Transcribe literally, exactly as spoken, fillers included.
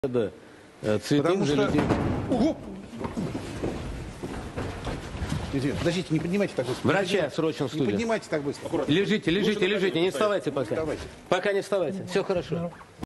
Да, цветы Потому для что... людей. Ого! Извините, подождите, не поднимайте так быстро. Врача срочно в Не студию. поднимайте так быстро. Лежите, лежите, лежите, не вставайте пока. Вставайте. Пока не вставайте. Все хорошо.